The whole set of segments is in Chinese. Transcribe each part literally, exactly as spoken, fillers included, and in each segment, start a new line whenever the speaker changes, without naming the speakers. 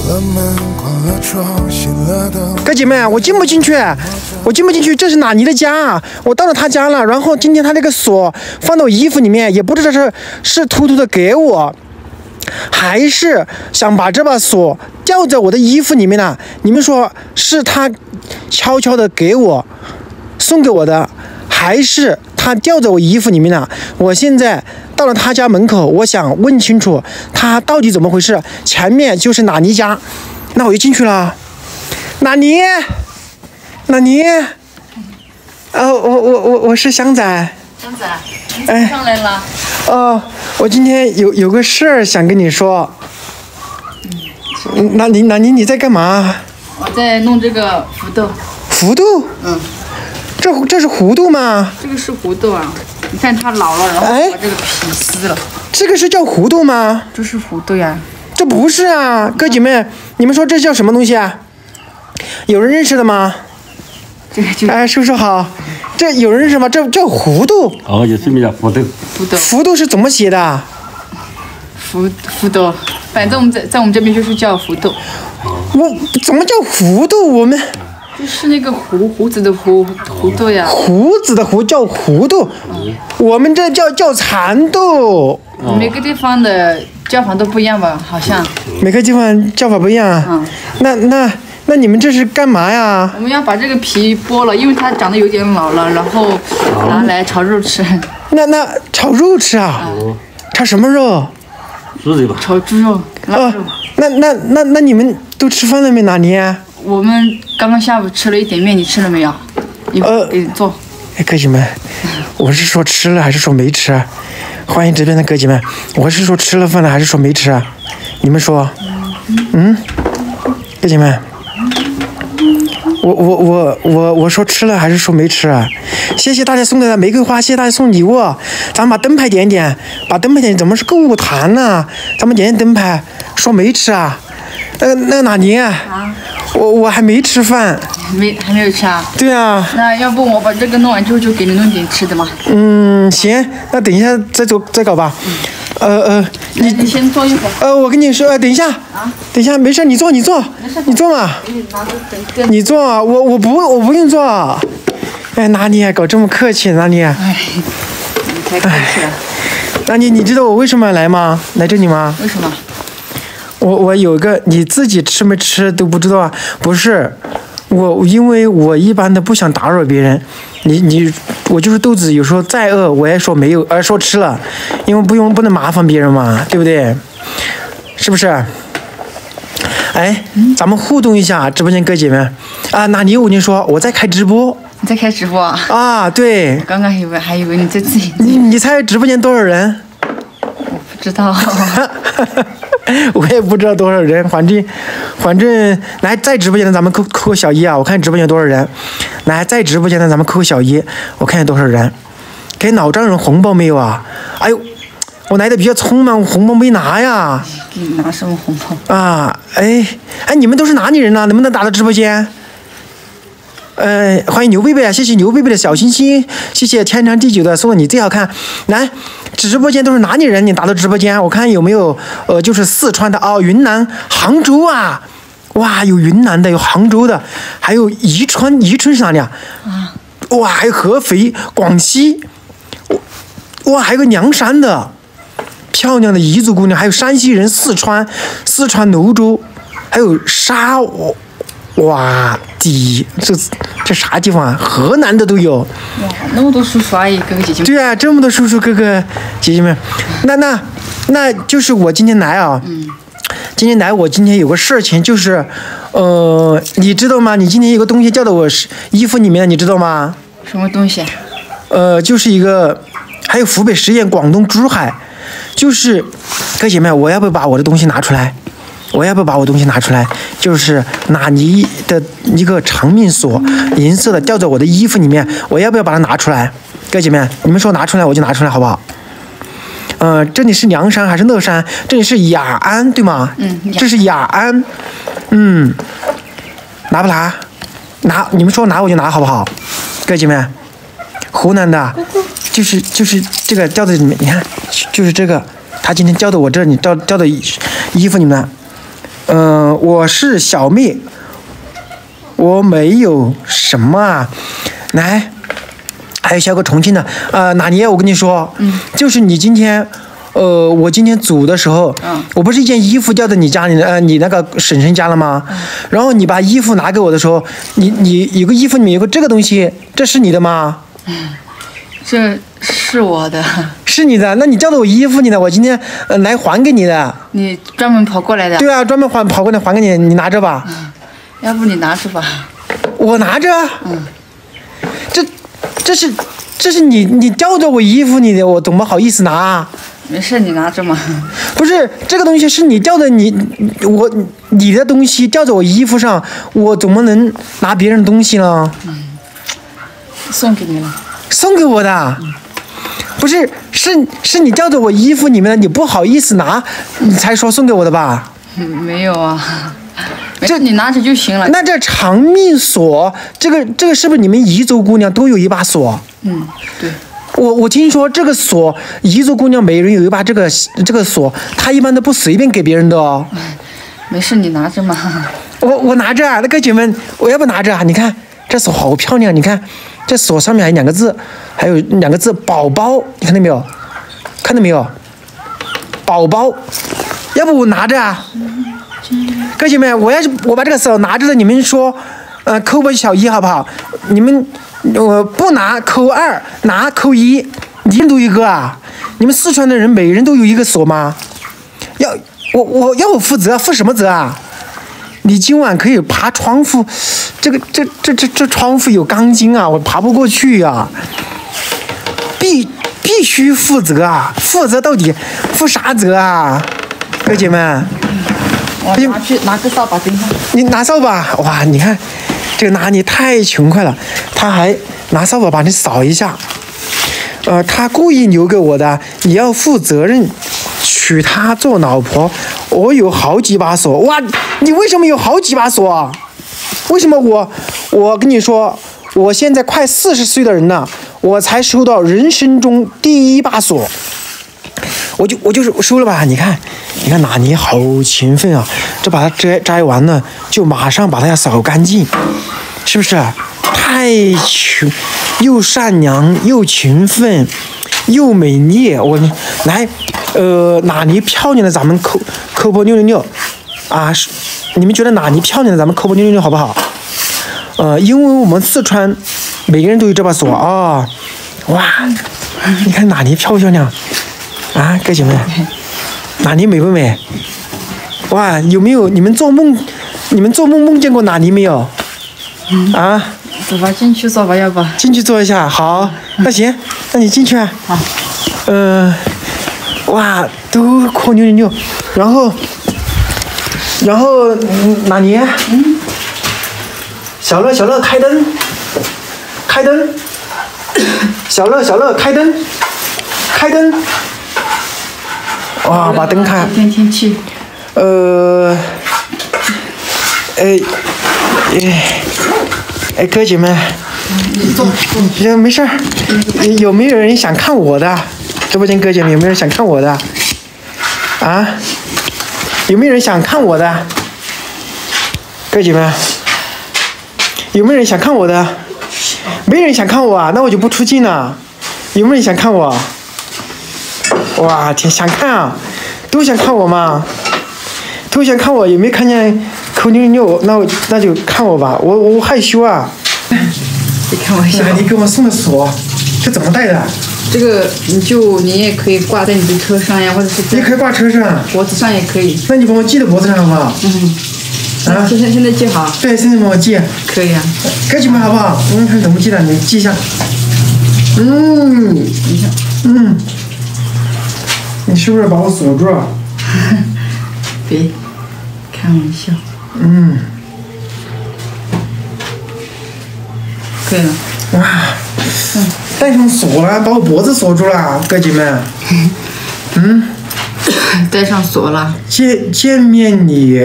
哥姐妹，我进不进去？我进不进去，这是纳尼的家？我到了他家了，然后今天他那个锁放到我衣服里面，也不知道是是偷偷的给我，还是想把这把锁吊在我的衣服里面呢？你们说是他悄悄的给我送给我的，还是他吊在我衣服里面呢？我现在到了他家门口，我想问清楚他到底怎么回事。前面就是纳尼家，那我就进去了。纳尼，纳尼，呃，我我我我是香仔。
香仔，你怎么上来了？
哦，我今天有有个事儿想跟你说。嗯，纳尼纳尼，你在干嘛？
我在弄这个福豆。
福豆？
嗯。
这这是糊豆吗？
这个是糊豆啊，你看它老了，然后把这个皮撕了。哎、
这个是叫糊豆吗？
这是糊豆呀。
这不是啊，哥姐妹，你们说这叫什么东西啊？有人认识的吗？
这个就
哎，叔叔好，这有人认识吗？这叫糊豆。
哦，有这么叫糊豆。
糊豆。
糊豆是怎么写的？
糊糊豆，反正我们在在我们这边就是叫糊豆。
我怎么叫糊豆？我们。
就是那个胡胡子的胡胡豆呀，
胡子的胡叫胡豆，嗯、我们这叫叫蚕豆。
每个地方的叫法都不一样吧？好像。
每个地方叫法不一样。嗯。那那那你们这是干嘛呀？
我们要把这个皮剥了，因为它长得有点老了，然后拿来炒肉吃。
那那炒肉吃啊？嗯、炒什么肉？
猪肉吧。
炒猪肉、腊肉。
哦、那那那那你们都吃饭了没？哪里？
我们刚刚下午吃了一点面，你吃了没有？一会儿给你做。
哎，哥姐们，我是说吃了还是说没吃？欢迎这边的哥姐们，我是说吃了饭了还是说没吃？你们说？嗯，哥姐们，我我我我我说吃了还是说没吃？谢谢大家送的玫瑰花，谢谢大家送礼物。咱们把灯牌点点，把灯牌点，怎么是购物坛呢？咱们点点灯牌，说没吃啊？那那哪年？啊？我我还没吃饭，
没还没有吃啊？
对啊。
那要不我把这个弄完之后就给你弄点吃的嘛？
嗯，行，那等一下再走再搞吧。嗯、呃呃，
你你先坐一会儿。
呃，我跟你说，呃，等一下，啊，等一下，没事，你坐，你坐，你坐嘛。你坐啊，我我不我不用坐。哎，哪里搞这么客气？哪里？
哎，你太客气了。
那你你知道我为什么来吗？来这里吗？
为什么？
我我有个你自己吃没吃都不知道啊？不是，我因为我一般的不想打扰别人，你你我就是肚子有时候再饿我也说没有，呃说吃了，因为不用不能麻烦别人嘛，对不对？是不是？哎，嗯、咱们互动一下，直播间哥姐们啊！那你我跟你说，我在开直播。
你在开直播啊？
啊，对。
我刚刚以为还以为你在自己。
你你猜直播间多少人？
我不知道。
我也不知道多少人，反正，反正来在直播间的咱们扣扣个小一啊！我看直播间有多少人，来在直播间的咱们扣个小一，我看有多少人，给老丈人红包没有啊？哎呦，我来的比较匆忙，我红包没拿呀。
给你拿什么红包？
啊，哎哎，你们都是哪里人呢？能不能打到直播间？呃，欢迎牛贝贝啊！谢谢牛贝贝的小心心，谢谢天长地久的送的你最好看。来，直播间都是哪里人？你打到直播间，我看有没有呃，就是四川的哦，云南、杭州啊，哇，有云南的，有杭州的，还有宜川，宜春是哪里啊？啊，哇，还有合肥、广西，哇，还有个凉山的，漂亮的彝族姑娘，还有山西人，四川，四川泸州，还有沙我。哇，地这这啥地方啊？河南的都有。哇，
那么多叔叔阿姨哥哥姐姐们。
对啊，这么多叔叔哥哥姐姐们，那那那就是我今天来啊。嗯。今天来，我今天有个事情，就是，呃，你知道吗？你今天有个东西掉到我衣服里面，你知道吗？
什么东西？
呃，就是一个，还有湖北十堰、广东珠海，就是哥姐妹，我要不要把我的东西拿出来？我要不要把我东西拿出来？就是纳尼的一个长命锁，银色的吊在我的衣服里面，我要不要把它拿出来？哥姐妹，你们说拿出来我就拿出来，好不好？呃，这里是凉山还是乐山？这里是雅安，对吗？
嗯。
这是雅安。嗯。拿不拿？拿，你们说拿我就拿，好不好？哥姐妹，湖南的，就是就是这个吊在里面，你看，就是这个，他今天吊到我这里，吊吊到衣服里面。 嗯、呃，我是小妹，我没有什么啊。来，还有小个重庆的，呃，哪里？我跟你说，嗯，就是你今天。呃，我今天煮的时候，嗯，我不是一件衣服掉在你家里，呃，你那个婶婶家了吗？嗯，然后你把衣服拿给我的时候，你你有个衣服里面有个这个东西，这是你的吗？
嗯，这是我的。
是你的？那你掉到我衣服里了，我今天呃来还给你的。
你专门跑过来的？
对啊，专门还跑过来还给你，你拿着吧。
嗯，要不你拿着吧。
我拿着。
嗯，
这这是这是你你掉到我衣服里的，我怎么好意思拿？
没事，你拿着嘛。
不是这个东西是你掉的你，我你的东西掉在我衣服上，我怎么能拿别人的东西呢？
嗯，送给你了。
送给我的？嗯、不是，是是你掉在我衣服里面的，你不好意思拿，你才说送给我的吧？
嗯，没有啊。这你拿着就行了。
那这长命锁，这个这个是不是你们彝族姑娘都有一把锁？
嗯，对。
我我听说这个锁，彝族姑娘每人有一把这个这个锁，她一般都不随便给别人的哦。
没事，你拿着嘛。
我我拿着啊，那个姐们，我要不拿着啊？你看这锁好漂亮，你看这锁上面还有两个字，还有两个字宝宝，你看到没有？看到没有？宝宝，要不我拿着啊？各位姐妹，我要是我把这个锁拿着的，你们说，呃，扣我小一好不好？你们。我、呃、不拿扣二，拿扣一，一人都一个啊！你们四川的人每人都有一个锁吗？要我我要我负责，负什么责啊？你今晚可以爬窗户，这个这这这这窗户有钢筋啊，我爬不过去呀、啊！必必须负责啊！负责到底负啥责啊？各位姐妹，
我拿去拿个扫把顶上。
你拿扫把，哇！你看。这个拿你太勤快了，他还拿扫把把你扫一下，呃，他故意留给我的，你要负责任，娶她做老婆。我有好几把锁，哇，你为什么有好几把锁啊？为什么我，我跟你说，我现在快四十岁的人了，我才收到人生中第一把锁，我就我就是收了吧，你看。你看纳尼好勤奋啊！这把它摘摘完了，就马上把它要扫干净，是不是？太勤，又善良又勤奋，又美丽。我来，呃，纳尼漂亮的，咱们扣扣波六六六啊！你们觉得纳尼漂亮的，咱们扣波六六六好不好？呃，因为我们四川每个人都有这把锁啊！哇，你看纳尼漂不漂亮啊，各位姐妹？纳尼美不美？哇，有没有你们做梦？你们做梦梦见过纳尼没有？
嗯、
啊？
走吧，进去坐吧，要不？
进去坐一下，好，那行，那你进去啊。
好。
嗯、呃，哇，都扣六零六，然后，然后纳尼？嗯。小乐，小乐，开灯，开灯。小乐，小乐，开灯，开灯。哇，把灯开。
今天天气。
呃，哎，哎，哎，哥姐们，
你坐
坐。没事儿。有没有人想看我的？直播间哥姐们有没有人想看我的？啊？有没有人想看我的？哥姐们，有没有人想看我的？没人想看我啊，那我就不出镜了。有没有人想看我？哇天，想看啊，都想看我吗？都想看我，有没有看见扣六六？那我那就看我吧，我我害羞啊。
别开玩笑。
你给我送的锁，这怎么戴的？
这个你就你也可以挂在你的车上呀，或者是
你可以挂车上，
脖子上也可以。
那你帮我系在脖子上好不好？
嗯。啊，现在现在系好。
对，现在帮我系。
可以啊。
赶紧吧，好不好？我们看怎么系的，你系一下。嗯。
你看。
嗯。你是不是把我锁住了？
别开玩笑。
嗯。
可以了。
哇。嗯。戴上锁了，把我脖子锁住了，哥姐们。嗯。
戴上锁了。
见见面礼。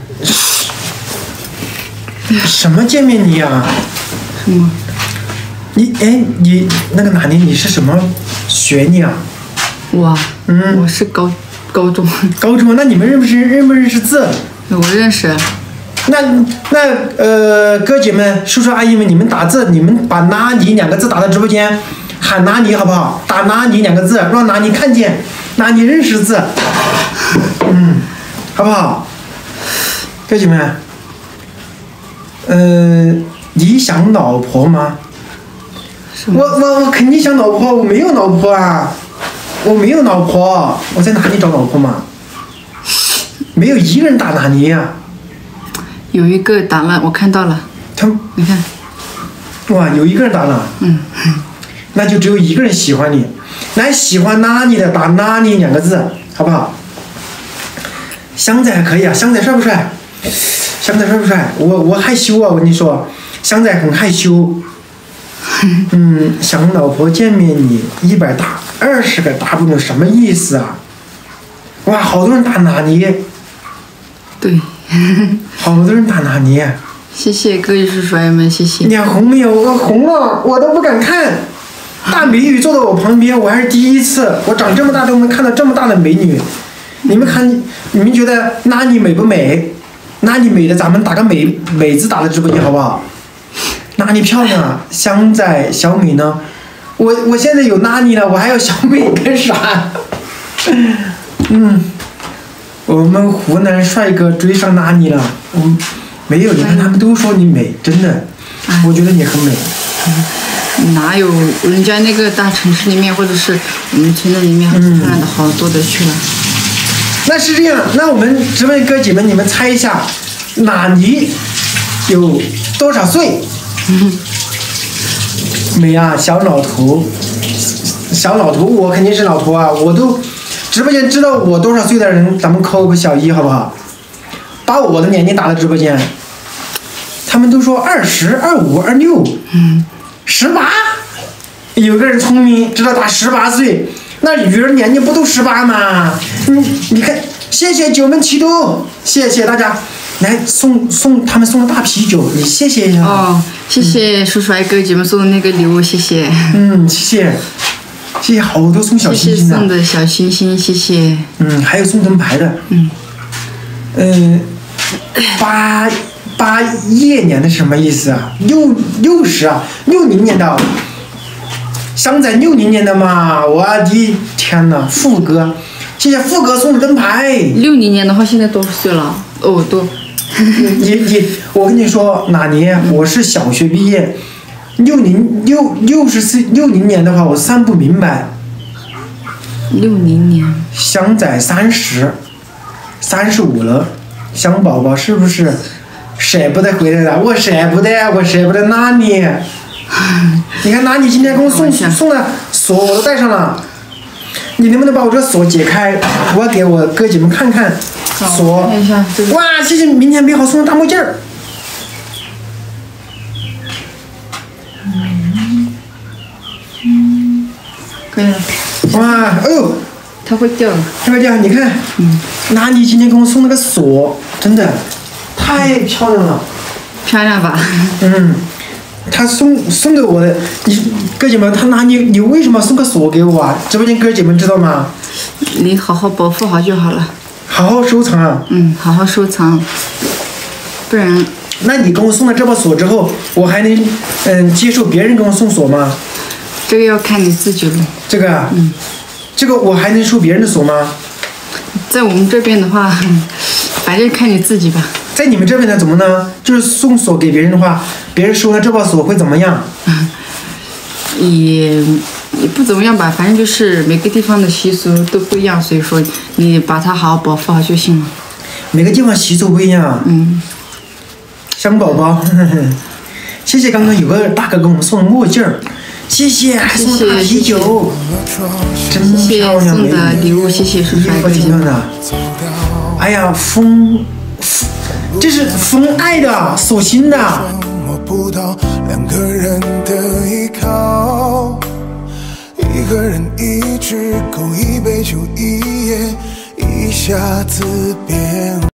什么见面礼啊？
什么？
你哎，你那个哪里？你是什么学历啊？
我。
嗯。
我是高高中。
高中？那你们认不认认不认识字？
我认识。
那那呃，哥姐们、叔叔阿姨们，你们打字，你们把拉尼两个字打到直播间，喊拉尼好不好？打拉尼两个字，让拉尼看见，拉尼认识字，嗯，好不好？哥姐们，呃，你想老婆吗？我我我肯定想老婆，我没有老婆啊，我没有老婆，我在哪里找老婆嘛？没有一个人打拉尼呀、啊。
有一个打了，我看到了。
他，
你看，
哇，有一个人打了。
嗯，
那就只有一个人喜欢你。来，喜欢拉你的打拉你两个字，好不好？香仔还可以啊，香仔帅不帅？香仔帅不帅？我我害羞啊，我跟你说，香仔很害羞。嗯，想老婆见面你一百打二十个 W 什么意思啊？哇，好多人打拉尼。
对。
好多人打拉尼。
谢谢各位叔叔阿姨们，谢谢。
脸红没有？我红了，我都不敢看。大美女坐在我旁边，我还是第一次，我长这么大都没看到这么大的美女。你们看，你们觉得拉尼美不美？拉尼美的，咱们打个美美字打在直播间好不好？拉尼漂亮，香仔小美呢？我我现在有拉尼了，我还要小美干啥？嗯。我们湖南帅哥追上拉尼了，嗯，没有，你看他们都说你美，真的，我觉得你很美。
哪有人家那个大城市里面，或者是我们村子里面，很漂亮的好多的去了。
那是这样，那我们直播哥姐们，你们猜一下，拉尼有多少岁？嗯、美啊，小老头，小老头，我肯定是老头啊，我都。直播间知道我多少岁的人，咱们扣个小一好不好？把我的年龄打到直播间。他们都说二十二五二六，嗯，十八。有个人聪明，知道打十八岁，那鱼儿年龄不都十八吗？你你看，谢谢九门七度，谢谢大家，来送送他们送了大啤酒，你谢谢一下。
哦，谢谢叔叔阿姨哥姐们送的那个礼物，谢谢。
嗯，谢谢。谢谢，好多送小星星的。谢谢
送的小星星，谢谢。
嗯，还有送灯牌的。嗯。嗯、呃，八八叶年的什么意思啊？六六十啊，六零年的。香仔六零年的嘛，我的天哪，富哥，谢谢富哥送的灯牌。
六零年的话，现在多少岁了？哦，多。
你你，我跟你说，哪年？嗯、我是小学毕业。六零六六十岁六零年的话，我算不明白。
六零年。
香仔三十，三十五了，香宝宝是不是舍不得回来了？我舍不得，我舍不得拉你。你看拉你今天给我送送的锁我都带上了，你能不能把我这锁解开？我给我哥姐们看看锁。
看一下这个。
哇，谢谢明天美好送的大墨镜儿。
可以了。
哇，哎呦，
它会掉的。
它会掉，你看，嗯，拉尼今天给我送了个锁，真的太漂亮了。
漂亮吧？
嗯，他送送给我的，你哥姐们，他拿你，你为什么送个锁给我啊？直播间哥姐们知道吗？
你好好保护好就好了。
好好收藏啊。
嗯，好好收藏，不然。
那你给我送了这把锁之后，我还能嗯接受别人给我送锁吗？
这个要看你自己了。
这个啊，
嗯，
这个我还能收别人的锁吗？
在我们这边的话，反正看你自己吧。
在你们这边呢，怎么呢？就是送锁给别人的话，别人收了这把锁会怎么样？
也也不怎么样吧，反正就是每个地方的习俗都不一样，所以说你把它好好保护好就行了。
每个地方习俗不一样。
嗯。
香宝宝，呵呵谢谢刚刚有个大哥给我们送的墨镜儿，谢谢，还送大啤酒，真漂亮，
送的礼物，谢谢叔叔阿姨
挺漂亮的。哎呀，风，这是风爱的，手心的。两个人的依靠，一个人一只狗，一杯酒，一夜，一下子变。